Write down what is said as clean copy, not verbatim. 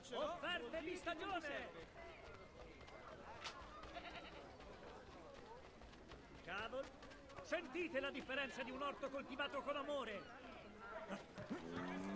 Offerte di stagione! Cavolo! Sentite la differenza di un orto coltivato con amore!